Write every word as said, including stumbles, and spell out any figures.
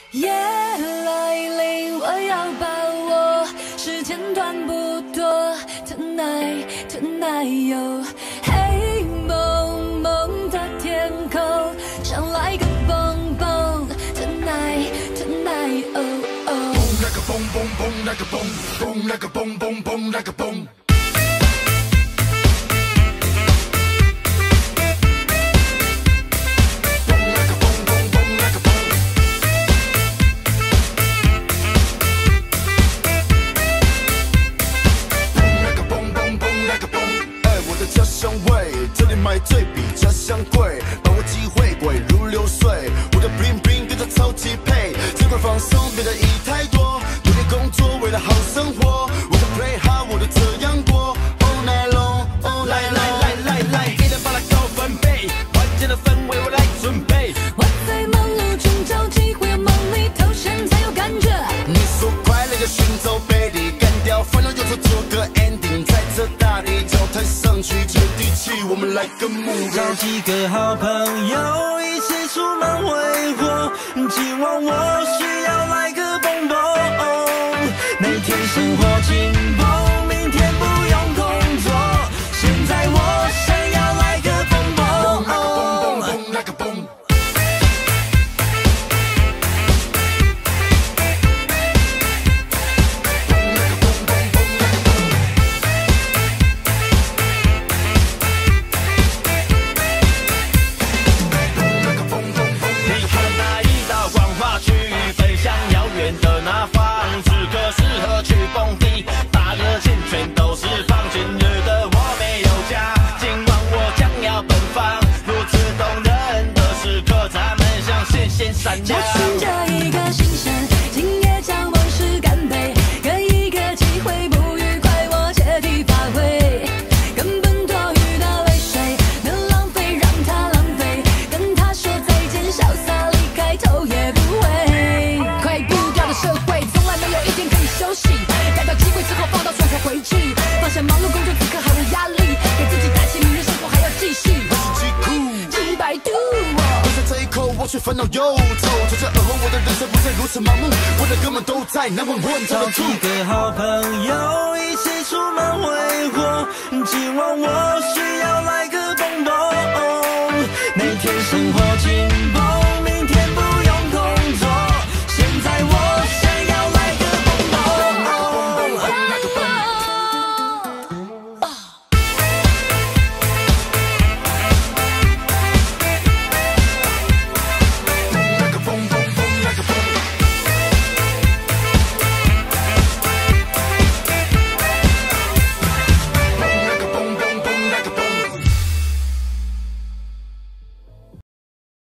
夜来临，我要把握，时间短不多。Tonight, tonight， 哟，黑蒙蒙的天空，想来个蹦蹦。Tonight, tonight， 哦哦。蹦那个蹦蹦蹦那个蹦，蹦那个蹦蹦蹦那个蹦。 买醉比家乡贵，把握机会滚如流水。我的 bling bling 跟着超级配，这块放松变得一太多，努力工作为了好生活。我的 play hard， 我都这样过 ，all night long，all night long。来来来来来，给人把它高分贝，关键的氛围我来准备。我在忙碌中找机会，梦里头现才有感觉。你说快乐就寻找背离，干掉烦恼忧愁做个 ending， 在这大地脚踏上去接地气，我们来。 找几个好朋友一起出门挥霍，今晚我需要来个蹦蹦。每天生活紧绷，明天不用工作，现在我想要来个蹦蹦。蹦蹦蹦那个蹦。 我顺着一个心弦，今夜将往事干杯，给一个机会，不愉快我借题发挥，根本多余的泪水能浪费，让它浪费，跟他说再见，潇洒离开，头也不回。快步调的社会，从来没有一天可以休息，逮到机会之后抱到床才回去，放下忙碌工作，此刻毫无压力，给自己打气，明天生活还要继续。几百度。 这一口我却烦恼忧愁，从这而后我的人生不再如此盲目，我的哥们都在难问我找几个好朋友一起出门挥霍，今晚我需要来个蹦蹦，每天生活。